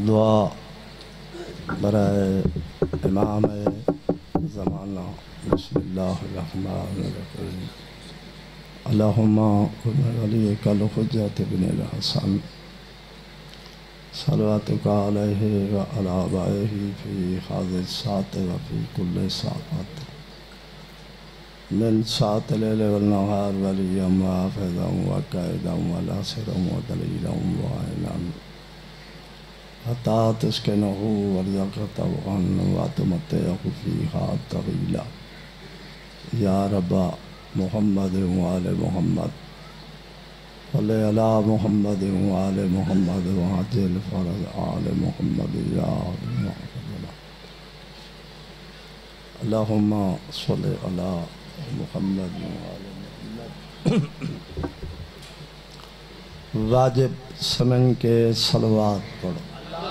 دعا برائے امام زمانہ۔ بسم اللہ الرحمن الرحیم۔ اللہم کن ولیک الحجۃ ابن الحسن صلواتک علیہ وعلی آبائہ فی هذه الساعة وفی کل ساعة من ساعة الليل والنهار وليا وحافظا وقائدا وناصرا ودليلا وعينا حتى تسكنه وارزقه طوعا وتمتعه فيها طويلا يا رب محمد وآل محمد صل على محمد وآل محمد وعجل فرج آل محمد يا رب اللهم صل على محمد وآل محمد۔ واجب سمن کے صلوات پڑھو۔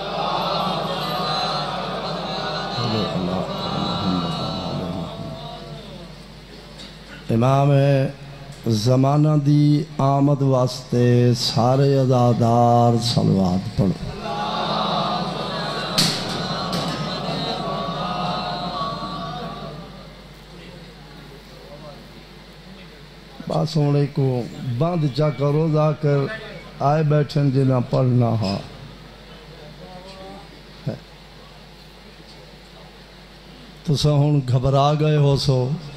امام زمانہ دی آمد واسطے سارے عزادار صلوات پڑھو۔ بات سونے کو بند چا کرو جا کر آئے بیٹھن جنہ پڑھنا ہا تو سہون گھبرا گئے ہو سو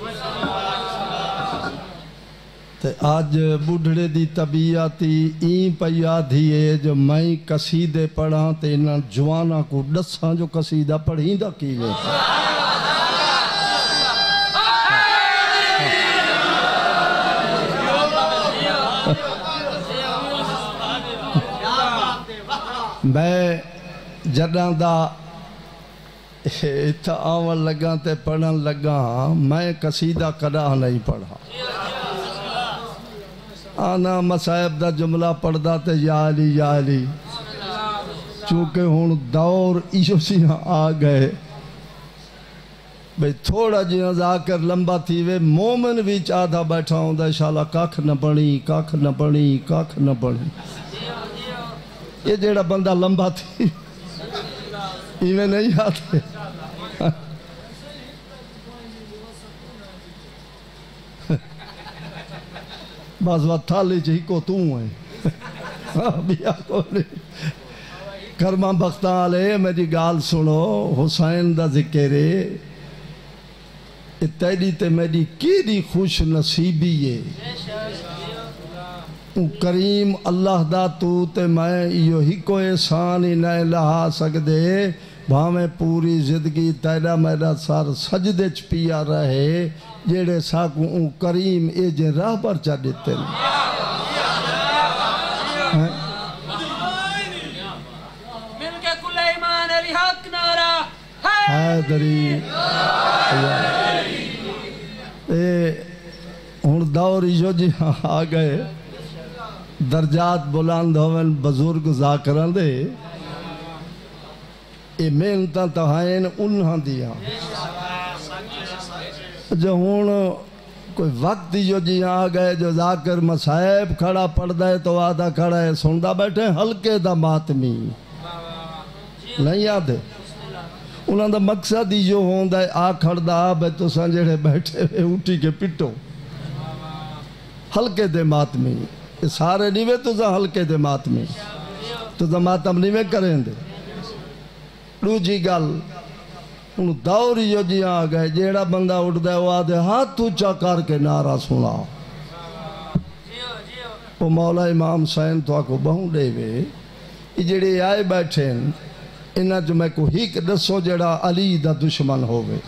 تے آج بڑھڑے دی طبیعتی این پیا دھیے جو میں قصیدے پڑھاں تے انہاں جوانا کو ڈساں جو قصیدہ پڑھیں دا کی لے میں جڑاں دا اتھا آون لگاں تے پڑھن لگاں میں قصیدہ کدا نہیں پڑھا آنا مسائب دا جملہ پڑھ دا تے یا علی چونکہ ہون دور ایشو سیاں آ گئے بھئی تھوڑا جیاں ذاکر لمبا تھی وے مومن بھی چاہتا بیٹھا ہوں دا انشاءاللہ کاکھ نہ پڑھی یہ جیڑا بندہ لمبا تھی ایویں نہیں آتے بعض وقت تھالی چاہی کو تو ہیں بیا کو نہیں کرما بختان علیہ میری گال سنو حسین دا ذکرے تیری تے میری کیری خوش نصیبی ہے کریم اللہ دا تو تے میں یہ ہی کو احسان ہی نہ لہا سکدے بھامیں پوری زندگی تیرا میرا سار سجدے چ پیا رہے جیڑے ساکوں اون کریم اے جے راہ پر چا دیتے ہیں مل کے کل ایمان علی حق نارا حیدری اے ہون دوری جو جی آ گئے درجات بلند ہوئن بزرگ ذاکران دے اے محنتاں تہائن انہاں دیا جو ہون کوئی وقت جو جی آ گئے جو ذاکر مسائب کھڑا پڑھ دائے تو آدھا کھڑا ہے سندہ بیٹھے ہلکے دا ماتمی نہیں یاد ہے انہاں دا مقصد ہی جو ہون دائے آ کھڑ دا آبے تو سنجھڑے بیٹھے اٹھی کے پٹو ہلکے دے ماتمی سارے نیوے تو زا ہلکے دے ماتمی تو زا ماتم نیوے کریں دے لو جی گل ان دوری جو جی آ گئے جیڑا بندہ اٹھ دے وہ آدھے ہاتھ تو چاکار کے نعرہ سنا وہ مولا امام حسین تو آکو بہوں دے وے یہ جیڑے آئے بیٹھیں انہاں جو میں کو ہی دسو جیڑا علی دا دشمن ہوئے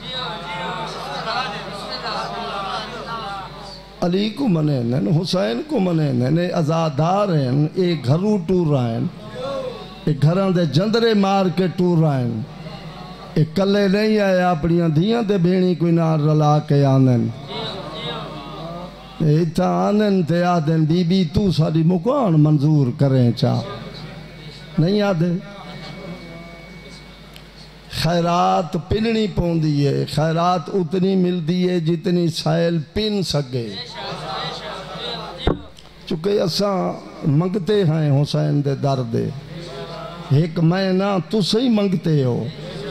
علی کو منے ہیں حسین کو منے ہیں ازادار ہیں ایک گھروں ٹور رہا ہیں ایک گھران دے جندرے مار کے ٹور رہا ہیں ایک کلے نہیں آئے اپنیاں دھیاں دے بھینی کوئی نار رلا کے آنن ایتھا آنن تے آدھن بی بی تو ساری مکان منظور کریں چاہ نہیں آدھے خیرات پننی پون دیئے خیرات اتنی مل دیئے جتنی سائل پن سکے چونکہ اساں منگتے ہیں حسین دے در دے ایک میں نہ تسی منگتے ہو،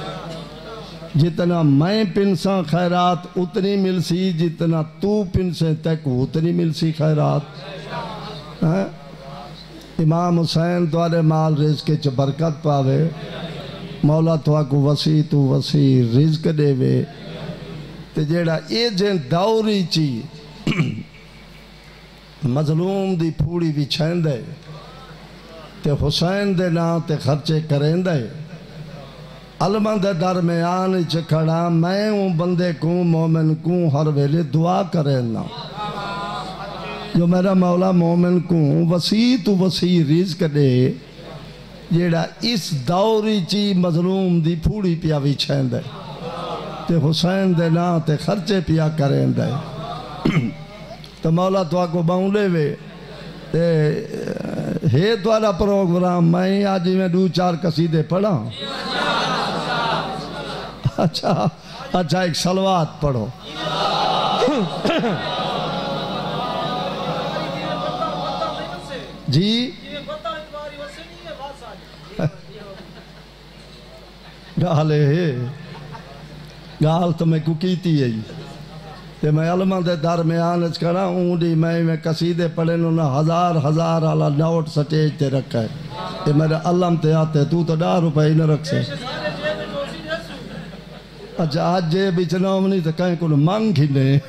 جتنا میں پنساں خیرات اتنی ملسی، جتنا تو پنسیں تک اتنی ملسی خیرات۔ امام حسین توارے مال رزق چ برکت پاوے، مولا تو کو وسیع تو وسیع رزق دے وے، تے جیڑا اے جن دوری چی مظلوم دی پھوڑی بھی چھین دے تے حسین دے نا تے خرچے کریں دے، علمہ دے درمیان چکھڑا میں ہوں بندے کو مومن کو ہر ویلے دعا کریں نا، جو میرا مولا مومن کو وسیع تو وسیع رزق دے، جیڑا اس دوری چی مظلوم دی پھوڑی پیا بھی چھین دے تے حسین دے نا تے خرچے پیا کریں دے، تو مولا تو کو باؤں لے وے تے ہے دوارا پروگرام میں آج میں 2-4 قصیدے پڑھا۔ اچھا ایک صلوات پڑھو۔ جی گالے گال تو میں کو کیتی ہے تے میں علمہ دے درمیان کھڑا ہوں دی میں قصیدے پڑھے انہوں نے ہزار والا نوٹ سٹیج تے رکھا ہے تے میرے علم تے آتے تو 10 روپے ہی نہ رکھ سے۔ اچھا آج جے بچناؤں نہیں تو کہیں کو مانگ ہی نہیں۔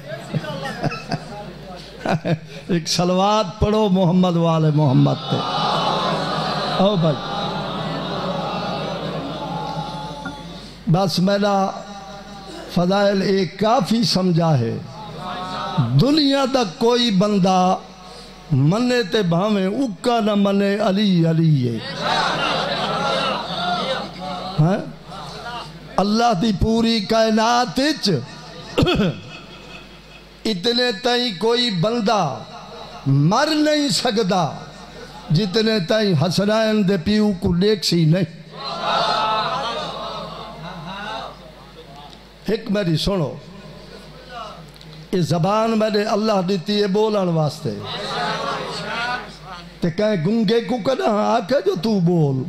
ایک صلوات پڑھو محمد والے محمد تے۔ او بھائی بس میرا فضائل ایک کافی سمجھا ہے، دنیا دا کوئی بندہ منے تے بھاویں اکا نہ منے علی علی ہے۔ اللہ دی پوری کائنات اتنے تائیں کوئی بندہ مر نہیں سکدا جتنے تائیں حسنین دے پیو کو لیک سی نہیں۔ ایک میری سنو، اس زبان میں نے اللہ دیتی ہے بولن واسطے، تے کہیں گنگے کو کنا آکے جو تو بول،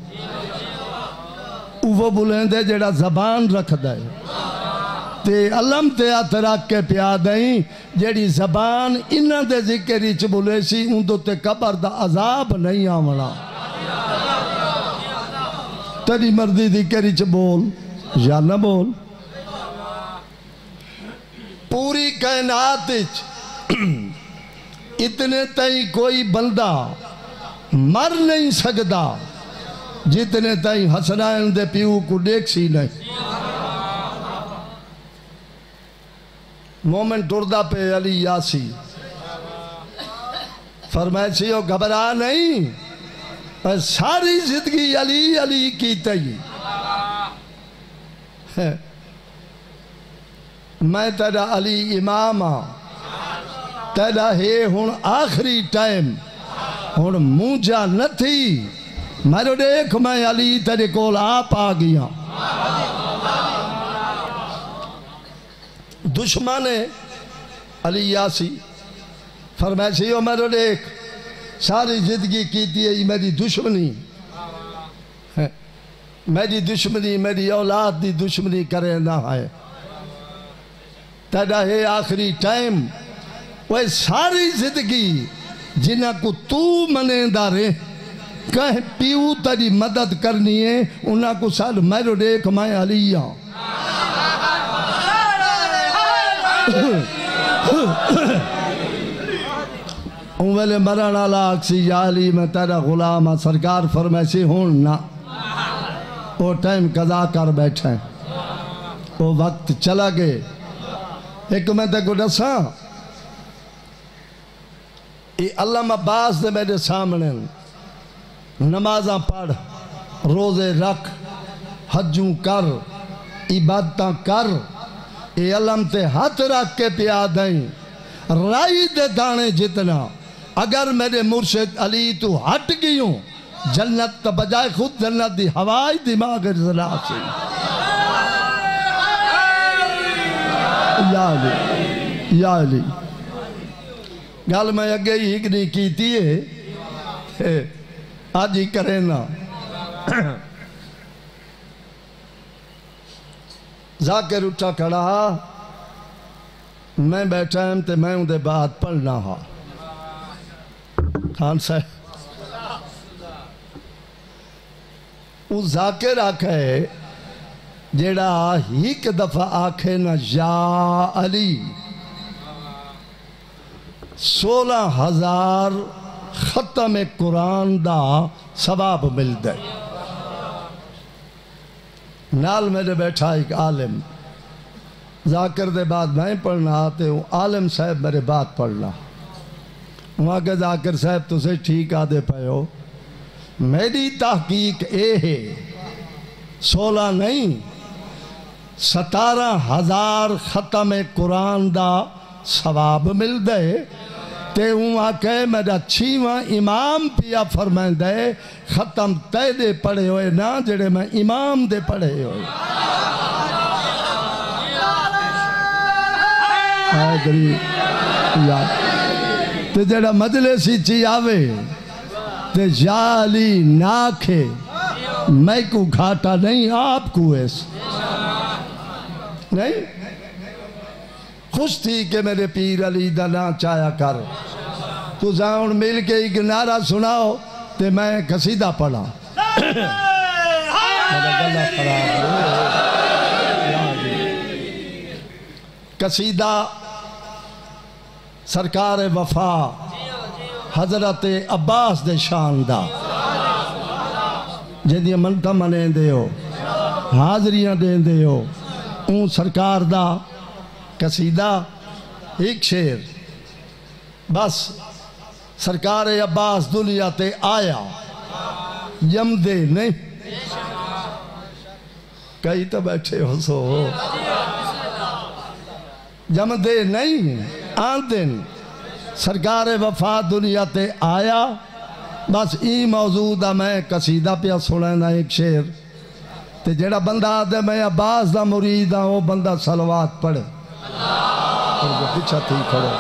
وہ بولیں دے جڑا زبان رکھ دے تے علم تے آت رکھ کے پیا دیں، جڑی زبان انہ دے ذکری چ بولے سی ان دو تے قبر دا عذاب نہیں آمنا۔ تیری مردی ذکری چ بول یا نہ بول۔ پوری کائنات اتنے تائیں کوئی بندہ مر نہیں سکدا جتنے تائیں حسنین دے پیو کو دیکھ سی نہیں۔ مومن ٹردہ پہ علی یاسی فرمائے سی ہو گھبرا نہیں، ساری زندگی علی علی کی تئی، میں تیرا علی امام ہاں، تیرا ہے ہون آخری ٹائم، ہون مونجا نہ تھی، میرے دیکھ میں علی تیرے کول آپ آ گیا۔ دشمن علی یاسی فرمائے سی ہو میرے دیکھ ساری زندگی کیتی ہے میری دشمنی، میری دشمنی میری اولاد دی دشمنی کرے نہ ہے، تیرا ہے آخری ٹائم، وہ ساری زندگی جنہ کو تو منیندہ رہے کہیں پیو تیری مدد کرنی ہے انہاں کو سال میرے دیکھ میں علی ہوں۔ ویلے مرانا لاکسی یا علی میں تیرا غلام سرکار فرمائسی ہون نا، وہ ٹائم قضا کر بیٹھے، وہ وقت چلا گئے۔ ایک میں تے کو ڈساں علامہ عباس دے میرے سامنے نمازاں پڑھ، روزے رکھ، حجوں کر، عبادتاں کر، اے علم تے ہاتھ رکھ کے پیا دیں، رائی دے دانے جتنا، اگر میرے مرشد علی تو ہٹ گئیوں جنت تا بجائے خود جنت دی ہوائی دماغ رضا سے۔ یا علی یا علی گل میں اگے ہی ایک نہیں کیتی ہے آج ہی کرے نا۔ ذاکر اٹھا کھڑا میں بیٹھا ہوں تے میں اندے بعد پڑھنا ہا خان صاحب وہ ذاکر آکھے جیڑا ایک دفعہ آکھے نا یا علی 16,000 ختم قرآن دا ثواب مل دے نال میرے بیٹھا ایک عالم ذاکر دے بعد میں پڑھنا آتے ہوں عالم صاحب میرے بعد پڑھنا وہاں کہ ذاکر صاحب تُسے ٹھیک آدھے پائے ہو میری تحقیق اے ہے 16 نہیں 17,000 ختم قرآن دا ثواب مل دے تے وہاں کہ میرا 6واں امام پیا فرمائیں دے ختم تے دے پڑھے ہوئے نا جڑے میں امام دے پڑھے ہوئے تے جڑا مجلسی چی آوے تے یا علی ناکھے میں کو گھاٹا نہیں آپ کو ایس نہیں خوش تھی کہ میرے پیر علی دا نا چایا کر تو زاؤن مل کے ایک نعرہ سناؤ تے میں قصیدہ پڑھا قصیدہ سرکار وفا حضرت عباس دے شان دا جدی منتا منیں دے ہو حاضریاں دیں دے ہو اون سرکار دا قصیدہ ایک شیر بس سرکار عباس دنیا تے آیا یم دے نہیں کئی تو بیٹھے ہو سو یم دے نہیں آن دن سرکار وفا دنیا تے آیا بس ای موضوع دا میں قصیدہ پیا سنینا ایک شیر تے جڑا بندہ آدھے میں عباس دا مرید ہوں وہ بندہ صلوات پڑھے پیچھا تھی کھڑو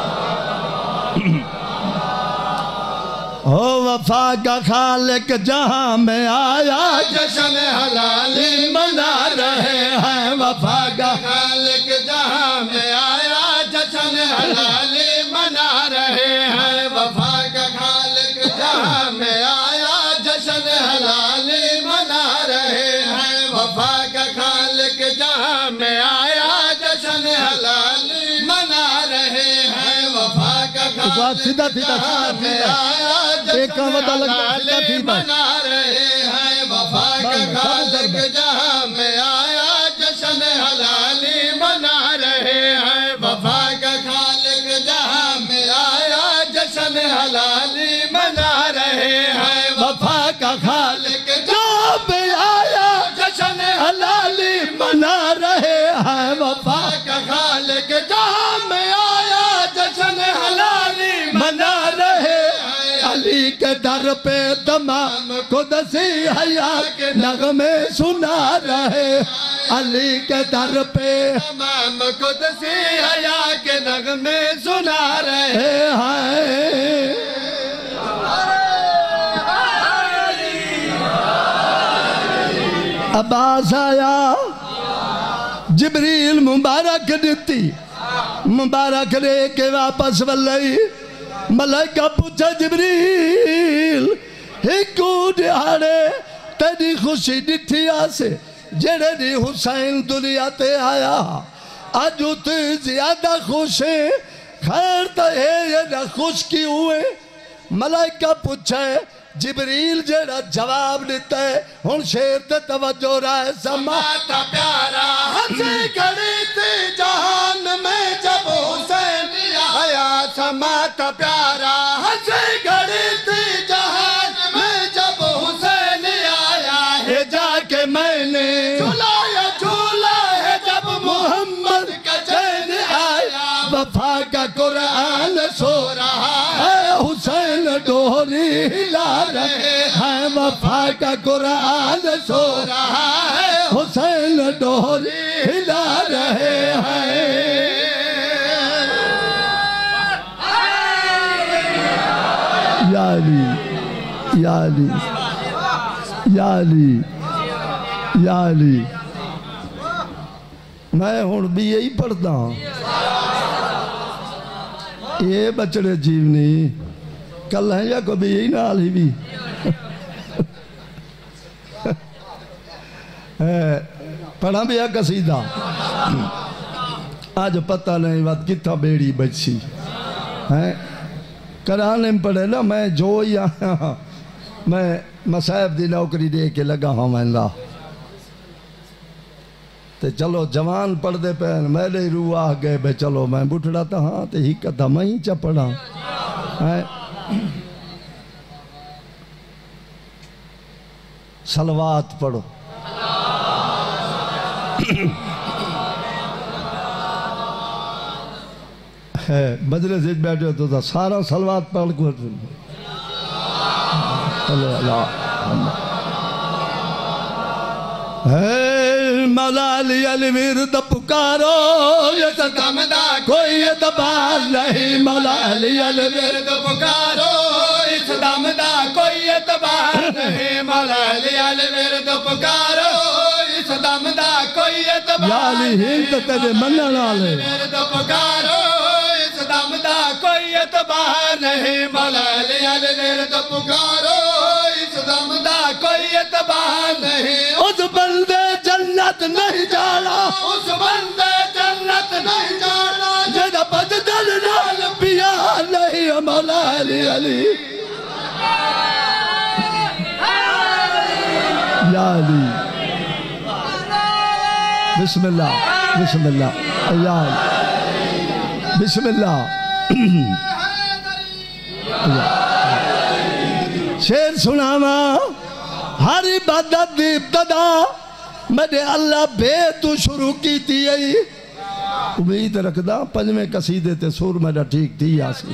او وفا کا خالق جہاں میں آیا جشن حلالی منا رہے ہیں وفا کا خالق جہاں میں آیا جشن حلالی منا رہے ہیں وفا کا خالق جہاں میں آیا جشن حلالی منا رہے ہیں وفا کا خالق جہاں میں آیا جشن حلالی منا رہے ہیں وفا کا خالق جہاں میں آیا جشن حلالی منا رہے ہیں وفا کا خالق جہاں میں آیا جشن حلالی منا رہے ہیں وفا کا خالق جہاں میں آیا جشن حلالی منا رہے ہیں وفا کا خالق جہاں میں آیا جشن حلالی منا رہے ہیں وفا کا خالق جہاں میں آیا جشن حلالی منا رہے علی کے در پہ تمام قدسی حیا کے نغمے سنا رہے علی کے در پہ تمام قدسی حیا کے نغمے سنا رہے ہیں عباس آیا جبریل مبارک دیتی مبارک لے کے واپس واللہی ملائکہ پوچھا جبریل ایکو دیہاڑے تیری خوشی ڈٹھی آسے جڑے دی حسین دنیا تے آیا آجو تے زیادہ خوش ہے خیر تا ہے یہ نہ خوش کی ہوئے ملائکہ پوچھا جبریل جڑا جواب دیتا ہے ہن شیر تے توجہ رہے سماتا پیارا ہنسی کھڑی تھی جہان میں جب حسین آیا سماتا پیارا ہنسی کھڑی تھی جہان میں جب حسین آیا ہے جا کے میں نے جھولا ہے جب محمد کا چین آیا وفا کا قرآن سو رہا ہے حسین ڈوری ہلا رہے ہیں وفا کا قرآن سو رہا ہے حسین ڈوری ہلا رہے ہیں یا علی یا علی یا علی یا علی میں ہوں بھی یہی پڑھتا ہوں یہ بچڑے جیونی کل ہیں یا کبھی یہی نال ہی بھی پڑھا بھی ہے قصیدہ آج پتہ نہیں وقت کتھا بیڑی بچی کرانے میں پڑھے نا میں جو ہی آیا میں مصاحب دی نوکری دے کے لگا ہوں میں اللہ تے چلو جوان پڑھ دے پہن میرے روح آ گئے بے چلو میں بٹھڑا تھا ہاں تے ہی کتا میں ہی چپڑا صلوات پڑھو مجلس سے بیٹھے ہوتا تھا سارا صلوات پڑھ کو مولا علی الورد پکارو یہ صدم دا کوئی اعتبار نہیں مولا علی الورد پکارو اس صدم دا کوئی اعتبار نہیں مولا علی الورد پکارو اس صدم دا کوئی اعتبار یا علی ہند تیرے منن والے الورد پکارو اس صدم دا کوئی اعتبار نہیں مولا علی الورد پکارو اس صدم دا کوئی اعتبار نہیں اس بندے جنت نہیں جانا اس بندے جنت نہیں جانا جدہ بددل نال پیا نہیں مولا علی علی یا علی بسم اللہ بسم اللہ یا علی بسم اللہ شیر سناوا ہر عبادت دی ابتدا میرے اللہ بے تو شروع کی تھی امید رکھدا پنجویں قصیدے تے سور میرا ٹھیک تھی آسی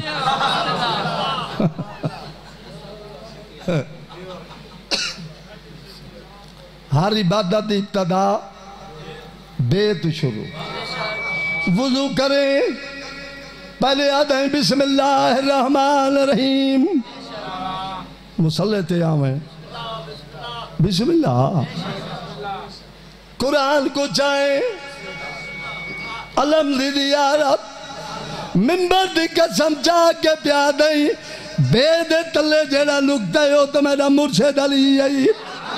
ہر عبادت دی ابتدا بے تو شروع وضو کریں پہلے آدھیں بسم اللہ الرحمن الرحیم مسلح تے آویں بسم اللہ قرآن کو چاہیں علم دی دیارت منبر دی قسم چاہ کے پیادیں بے دے تلے جیڑا لکھتے ہو تو میرا مرشد علی ہے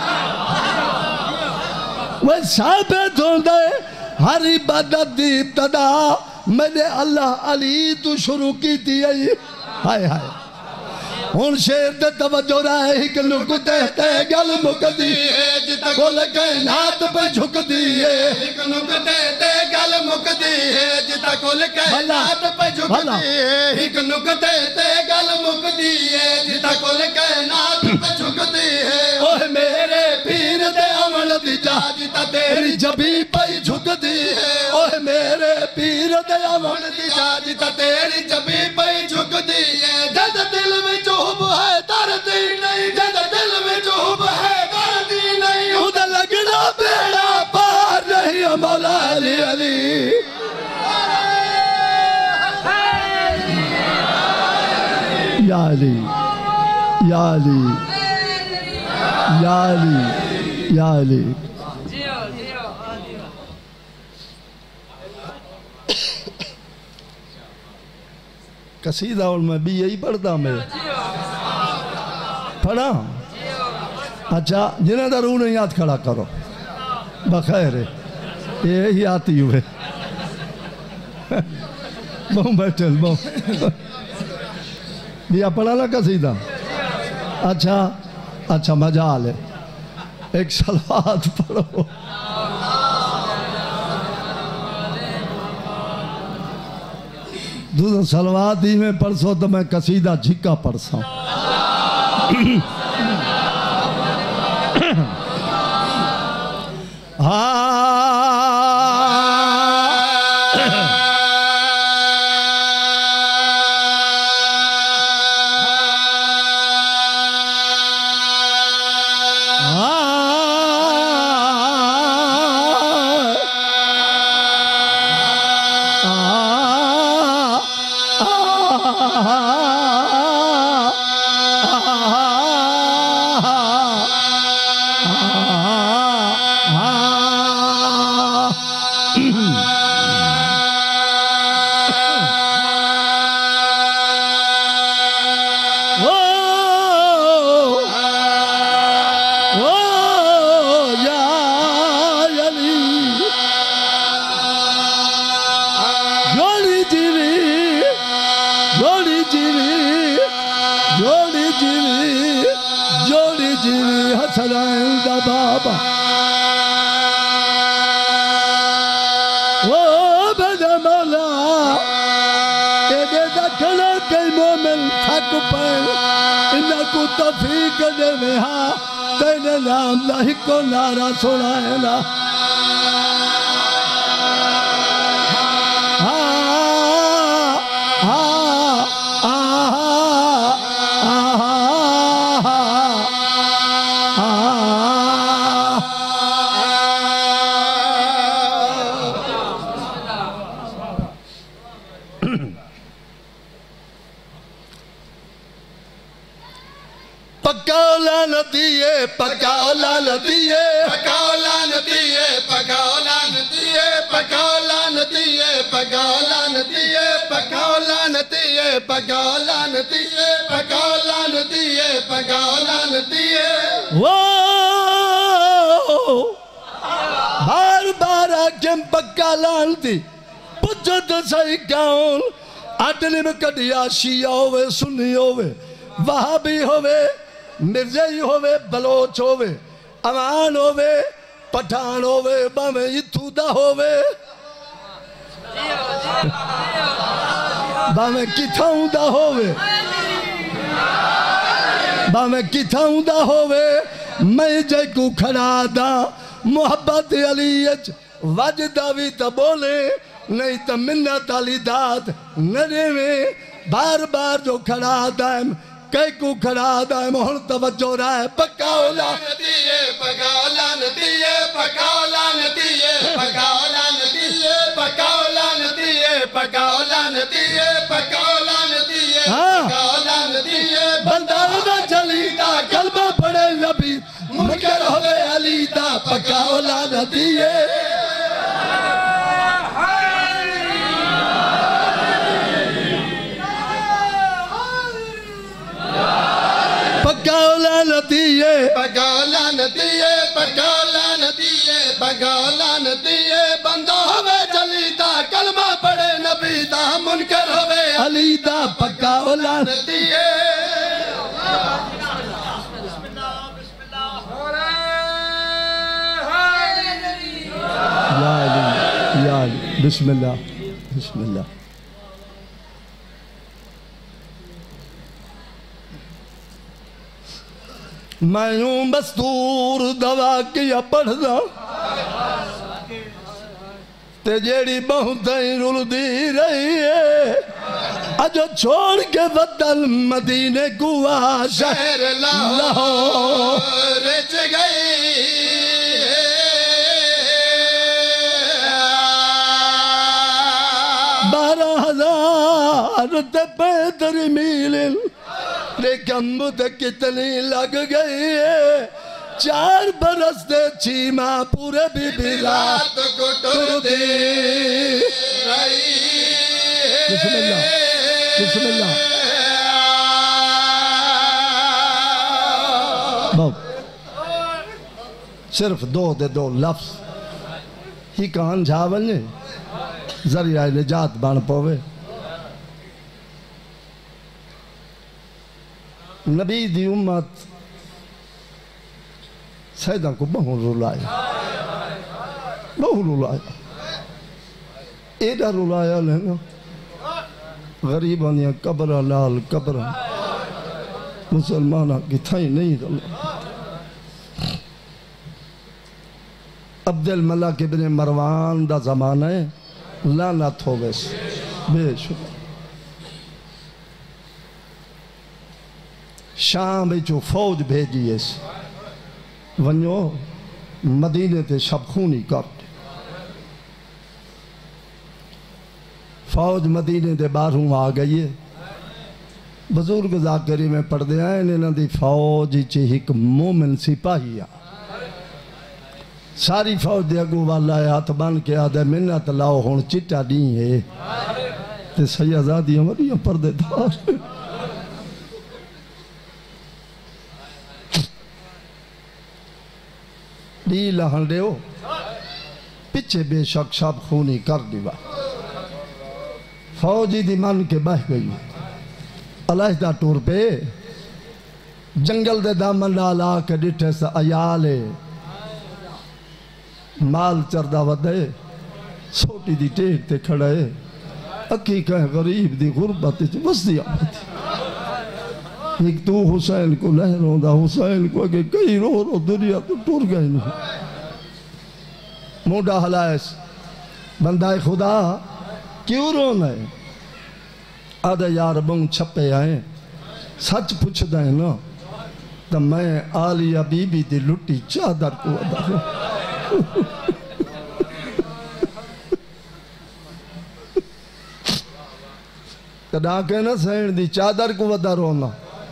وہ ثابت ہوں دے ہر عبادت دی ابتدا میں نے اللہ علی تو شروع کی تھی ہائے ہائے ہون شیر دے توجہ رہے ایک نکتے تے گل مکدی ہے جتا کل کائنات پہ جھک دی ہے ایک نکتے تے گل مکدی ہے جتا کل کائنات پہ جھک دی ہے ایک نکتے تے گل مکدی ہے جتا کل کائنات پہ جھک دی ہے اوہ میرے پیر دے عمل دی جا جتا تیری جبی پہ جھک دی ہے اوہ میرے پیر دے عمل دی جا جتا تیری جبی پہ جھک دی ہے جد دل میں حب ہے دردی نہیں جد دل میں جو حب ہے دردی نہیں خود لگنا بیڑا پار نہیں مولا علی علی یا علی یا علی یا علی یا علی قصیدہ اور میں بھی یہی پڑھتا میں پڑھا اچھا جنہیں دا روح نہیں یاد کھڑا کرو بخیر یہی آتی ہوئے بہن بیٹھل بہن یہ پڑھا نا قصیدہ اچھا اچھا مجال ہے ایک صلوات پڑھو دوسرا صلوات ہی میں پڑھسو تو میں قصیدہ جھکا پڑھسا حسنین دا بابا او بدا مولا ایڈے دا کھڑا کئی مومن تھک پائے انہا کو توفیق دے وہاں تینے نام لاہی کو نارا سنائے نا پکاؤ لعنتیے پکاؤ لعنتیے پکاؤ لعنتیے پکاؤ لعنتیے پکاؤ لعنتیے پکاؤ لعنتیے پکاؤ لعنتیے پکاؤ لعنتیے پکاؤ لعنتیے پکاؤ لعنتیے بار بار آکھیں پکا لعنتی پچھو تو صحیح کون آٹلی میں کٹیا شیعہ ہوئے سنی ہوئے وہابی ہوئے مرزائی ہوئے بلوچ ہوئے امان ہوئے پٹھان ہوئے باویں اتھودا ہوئے باویں کتھاؤں دا ہوئے باویں کتھاؤں دا ہوئے میں جے کو کھڑا دا محبت علیت وجدہ بھی تا بولے نہیں تا منت علی داد نرے میں بار بار جو کھڑا دائم کئی کو کھڑا دائم ہن توجہ رہا ہے پکاؤ لعنتیے پکاؤ لعنتیے پکاؤ لعنتیے پکاؤ لعنتیے پکاؤ لعنتیے پکاؤ لعنتیے پکاؤ لعنتیے پکاؤ لعنتیے بندہ نہ چلیتا کلمہ پڑھے نبی منکر ہوئے علیتا پکاؤ لعنتیے پکاؤ لعنتیے پکاؤ لعنتیے پکاؤ لعنتیے پکاؤ لعنتیے بندہ ہوئے جلیتا کلمہ پڑھے نبی دا منکر ہوئے علیتا پکاؤ لعنتیے یا علی یا علی بسم اللہ بسم اللہ میں یوں مستور دوا کیا پڑھ دا تے جیڑی بہتیں رول دی رہی ہے اجو چھوڑ کے وطن مدینے کو شہر لاہور رچ گئی 12,000 تے 35 میل لیکن مجھے کتنی لگ گئی ہے 4 برس دے چیمہ پورے بی بی رات کو ٹر دے رہی بسم اللہ بسم اللہ بہت صرف 2 لفظ ہی کہاں جھاول نے ذریعہ نجات بان پوے نبی دی امت سیدہ کو بہت رولایا ایڈا رولایا لینا غریبانیاں قبرہ لال قبرہ مسلمانہ کی تھائی نہیں رولایا عبد الملک ابن مروان دا زمانہ ہے لعنت ہو گئے بے شکر شام بچو فوج بھیجی ہے ونیو مدینے تے شب خونی کرتے فوج مدینے تے باہروں آ گئی ہے بزرگ ذاکری میں پڑھ دے آئے انہاں دی فوج چی ایک مومن سپاہی ہے ساری فوج دے اگو والا ہاتھ بان کے آدھے منت لاؤ ہون چٹا نہیں ہے تے سیازادی ہماری پردے دار دی لہن دے ہو پچھے بے شک شب خونی کر دیوا فوجی دی من کے بہ گئی علیحدہ ٹور پہ جنگل دے دامن نال آ کے ڈٹھے سا عیالے مال چردہ ودے سوٹی دی ٹیک تے کھڑے اکی کہیں غریب دی غربت وسدی آمدی ایک تو حسین کو لہروں دا حسین کو اگے کئی رو دنیا تو ٹور گئے نہیں موڈا حلائس بندہ خدا کیوں رونا ہے آدھے یار بنگ چھپے آئیں سچ پوچھ دائیں نا تو میں آلیہ بی بی دی لٹی چادر کو ادا ہوں کدا کہ نا سین دی چادر کو ادا رونا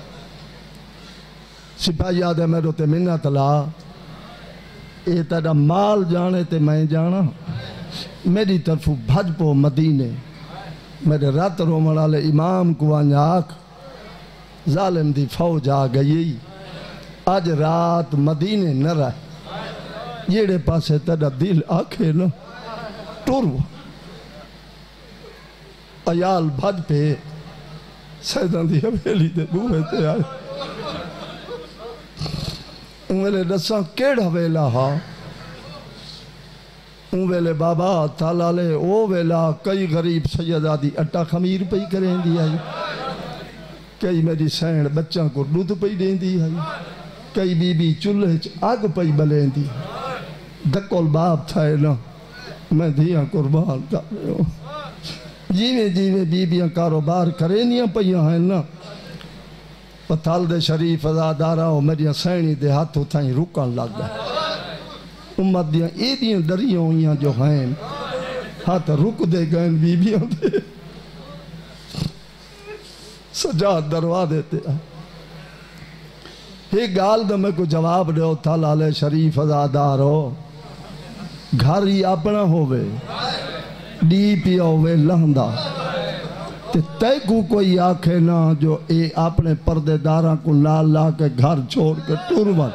سپاہی آدھے میں روتے منت لا اے تیرا مال جانے تے میں جانا میری طرف بھج پو مدینے میرے رات رومن والے امام کو آنیاک ظالم دی فوج آ گئی آج رات مدینے نہ رہے جیڑے پاسے تیرا دل آکھے نا ٹورو عیال بھج پہ سیدان دی حویلی دے بوہے تے آئے انویلے رساں کیڑ حویلہ ہاں انویلے بابا تالالے او ویلا کئی غریب سیدہ دی اٹا خمیر پئی کریں دی آئی کئی میری سینڈ بچوں کو دودھ پئی دیں دی آئی کئی بی بی چولہے آگ پئی بلیں دی دکول باپ تھائے نا میں دیا قربان کر رہے ہوں جیویں بی بیاں کاروبار کرینیاں پئیاں ہیں نا پتھال دے شریف ازادارہ ہو میری سینی دے ہاتھوں تھائیں رکن لگ گئے امت دیاں ایدیاں دریاں ہوئیاں جو ہیں ہاتھ رک دے گئے بی بیاں دے سجاد دروا دیتے ہیں ایک گال دا میں کو جواب دے ہو تھا لالے شریف ازادار ہو گھر ہی اپنا ہوئے ڈی پیا ہوئے لہندہ تے کو کوئی آنکھے نا جو اے اپنے پردے داراں کو لال لا کے گھر چھوڑ کے ٹورون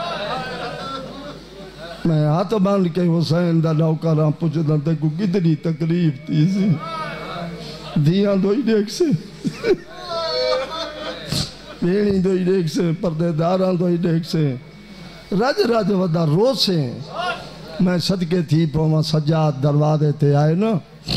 میں ہاتھ باندھ کے حسین دا نوکراں پوچھتا تے کو کتنی تکلیف تھی سی دیاں دوئی دیکھ سے بیڑی دوئی دیکھ سے پردے داراں دوئی دیکھ سے رج ودا رو سے میں صدقے تھی پوما سجاد دروازے تے آئے نا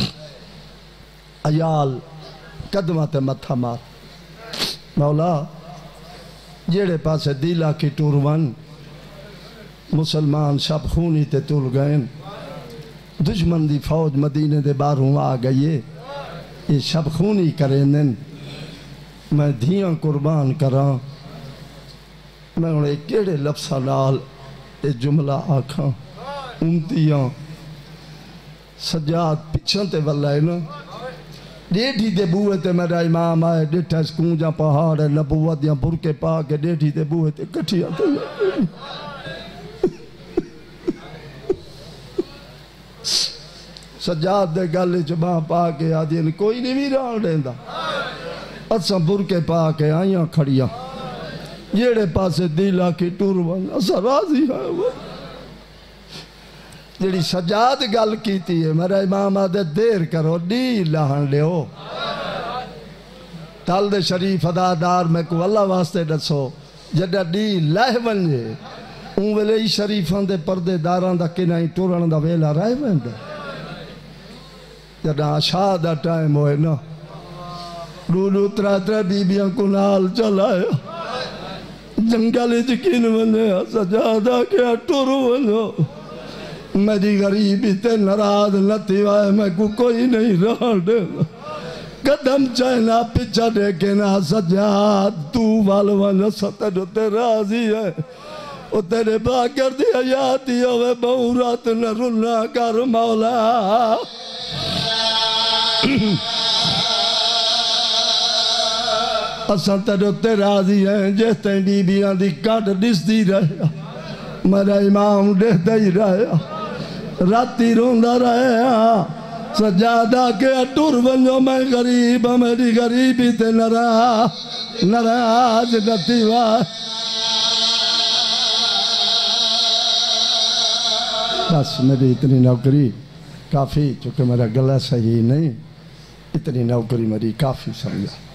عیال قدمہ تے متھا مار مولا جیڑے پاسے دیلا کی ٹورون مسلمان شب خونی تے تول گئے دشمن دی فوج مدینے دے باروں آ گئیے یہ شب خونی کریں میں دھیاں قربان کراں میں انہیں کیڑے لفظہ نال یہ جملہ آکھاں امتیاں سجاد پچھن تے واللہ نا ڈیٹھی دے بوئے تے میرا امام آئے ڈیٹھا سکونجا پہاڑ ہے نبوت یا برکے پا کے ڈیٹھی دے بوئے تے کٹھیا تے سجاد دے گالے چباں پا کے آدھین کوئی نہیں بھی ران دیندہ اساں برکے پا کے آئیاں کھڑیاں جیڑے پاسے دیلا کی ٹورون اساں راضی ہے وہ جیڑی سجاد گل کیتی ہے میرا امام آدھے دیر کرو ڈی لہن لے ہو تال دے شریف ادادار میں کو اللہ واسطے دسو جڑا ڈی لہ ونجے اون ویلے ہی شریفاں دے پردے داران دا کنائی ٹورن دا ویلا رائے ویندے جڑا عشاء دا ٹائم ہوئے نا لولو ترہ بی بیاں کو نال چلایا جنگلی جکین ونجے سجادہ کیا ٹور ونجو میری غریبی تے نراز لتی وائے میں کو کوئی نہیں رہا دے قدم چاہنا پچھا دیکھنا سجاد تو والوانا ستر تے راضی ہے او تیرے باگر دی حیاتی ہوئے بہورات نرنا کر مولا اساں تیرے تے راضی ہیں جہتے بی بیاں دی کٹ ڈس دی رہا میرا امام دہتا ہی رہا راتی روندہ رہا سجادہ کے اٹور ونجو میں غریب میری غریبی تے نراز نتی وائے بس میری اتنی نوکری کافی چونکہ میرا گلہ صحیح نہیں اتنی نوکری میری کافی سمجھا